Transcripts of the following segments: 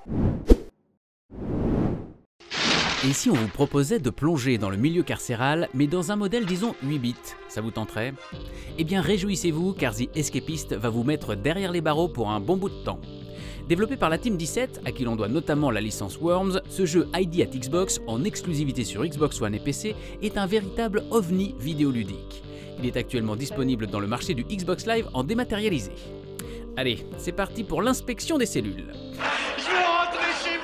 Et si on vous proposait de plonger dans le milieu carcéral, mais dans un modèle disons 8 bits, ça vous tenterait? Eh bien réjouissez-vous car The Escapist va vous mettre derrière les barreaux pour un bon bout de temps. Développé par la Team 17, à qui l'on doit notamment la licence Worms, ce jeu ID at Xbox, en exclusivité sur Xbox One et PC, est un véritable ovni vidéoludique. Il est actuellement disponible dans le marché du Xbox Live en dématérialisé. Allez, c'est parti pour l'inspection des cellules. Je veux rentrer chez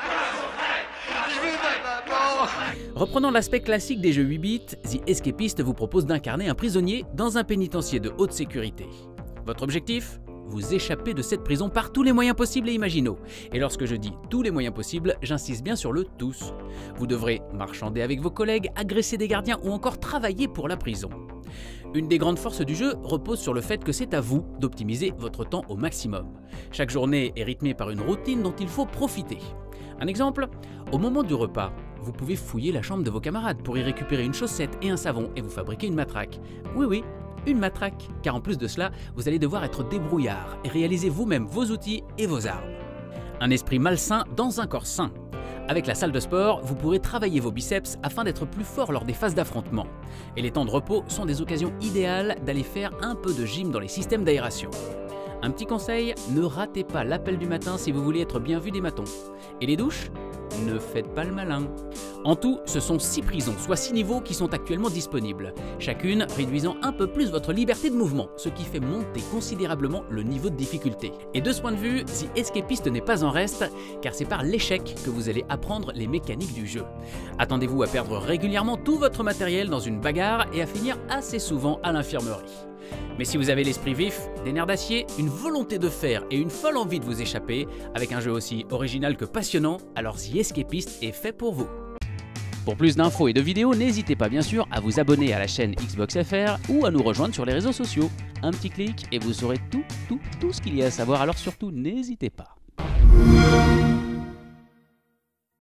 moi. Je veux ma maman. Reprenant l'aspect classique des jeux 8 bits, The Escapist vous propose d'incarner un prisonnier dans un pénitencier de haute sécurité. Votre objectif ? Vous échapper de cette prison par tous les moyens possibles et imaginaux. Et lorsque je dis tous les moyens possibles, j'insiste bien sur le tous. Vous devrez marchander avec vos collègues, agresser des gardiens ou encore travailler pour la prison. Une des grandes forces du jeu repose sur le fait que c'est à vous d'optimiser votre temps au maximum. Chaque journée est rythmée par une routine dont il faut profiter. Un exemple, au moment du repas, vous pouvez fouiller la chambre de vos camarades pour y récupérer une chaussette et un savon et vous fabriquer une matraque. Oui, une matraque, car en plus de cela, vous allez devoir être débrouillard et réaliser vous-même vos outils et vos armes. Un esprit malsain dans un corps sain. Avec la salle de sport, vous pourrez travailler vos biceps afin d'être plus fort lors des phases d'affrontement. Et les temps de repos sont des occasions idéales d'aller faire un peu de gym dans les systèmes d'aération. Un petit conseil, ne ratez pas l'appel du matin si vous voulez être bien vu des matons. Et les douches ? Ne faites pas le malin. En tout, ce sont 6 prisons, soit 6 niveaux qui sont actuellement disponibles, chacune réduisant un peu plus votre liberté de mouvement, ce qui fait monter considérablement le niveau de difficulté. Et de ce point de vue, The Escapist n'est pas en reste, car c'est par l'échec que vous allez apprendre les mécaniques du jeu. Attendez-vous à perdre régulièrement tout votre matériel dans une bagarre et à finir assez souvent à l'infirmerie. Mais si vous avez l'esprit vif, des nerfs d'acier, une volonté de fer et une folle envie de vous échapper, avec un jeu aussi original que passionnant, alors The Escapist est fait pour vous. Pour plus d'infos et de vidéos, n'hésitez pas bien sûr à vous abonner à la chaîne Xbox FR ou à nous rejoindre sur les réseaux sociaux. Un petit clic et vous saurez tout ce qu'il y a à savoir, alors surtout n'hésitez pas.